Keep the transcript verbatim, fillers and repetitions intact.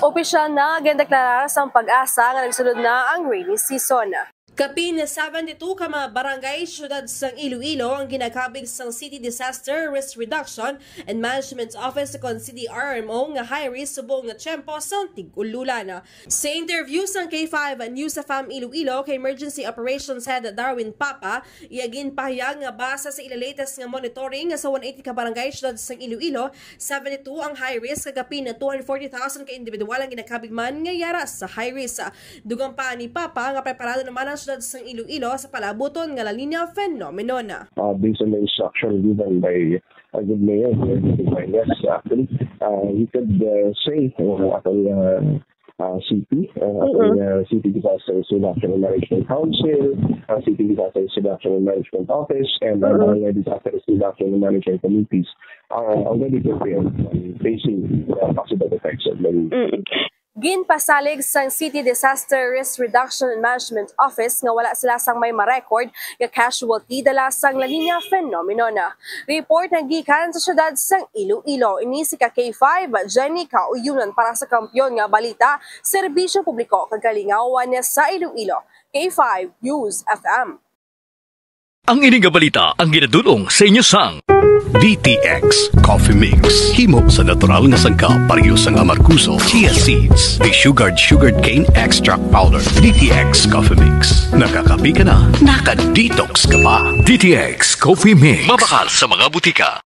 Opisyal na gindeklarar sa pag-asa nga nagsunod na ang rainy season. Kapin seventy-two ka mga barangay syudad sang Iloilo ang ginakabig sang City Disaster Risk Reduction and Management Office kon C D R M O nga high risk subong nga tiyempo sa tig-ululan. Sa interview sang K five News F M Iloilo kay Emergency Operations Head Darwin Papa, iagin pahayag nga basa sa ila latest nga monitoring nga sa one eighty ka barangay syudad sang Iloilo, seventy-two ang high risk kagapin na two hundred forty thousand ka individual ang ginakabig man nga yara sa high risk. Dugang pa ni Papa nga preparado naman ang syudad sang Iloilo sa palabuton nga La Nina phenomenon. Uh, based on the instruction given by a good mayor, yes, actually, uh, we could uh, say uh, atong uh, uh, C P, uh, atong uh, City Disaster Reduction and Management Council, uh, City Disaster Reduction and Management Office, and uh, uh, Disaster Reduction and Management Committees are already prepared on facing uh, possible effects of the mm. Ginpasalig sang City Disaster Risk Reduction and Management Office nga wala sila sang may ma-record nga casualty dala sang La Nina phenomenon. Report na gikan sa syudad sang Iloilo. Ini si K five Jenny Kauyunan para sa Kampiyon nga balita, serbisyo publiko kag kalingawan sa Iloilo. K five News F M. Ang ining balita ang ginadulong sa inyo sang D T X Coffee Mix. Himo sa natural nga sangkap pareho sang amarkuso, chia seeds, desugared sugared cane extract powder. D T X Coffee Mix. Nakakapi ka na, naka-detox ka pa. D T X Coffee Mix. Mabakal sa mga butika.